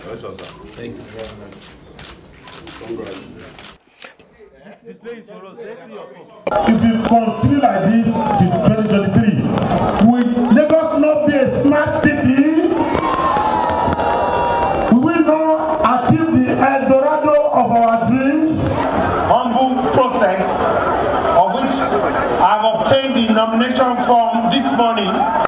Congratulations, sir. Thank you very much. Congrats. This day is for us. Let's see your phone. If you continue like this till 2023, will Lagos not be a smart city? We will not achieve the El Dorado of our dreams. Humble process of which I have obtained the nomination form this morning.